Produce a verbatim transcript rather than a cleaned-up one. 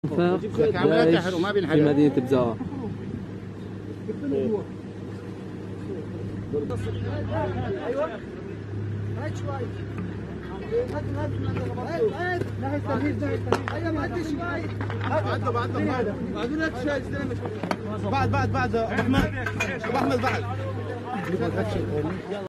داعش في مدينة بزاوة. ايوه هات شوي هات هات هات لا يستفيد لا يستفيد ايوه هات شوي بعد بعد بعد بعد بعد بعد بعد ابو احمد ابو احمد بعد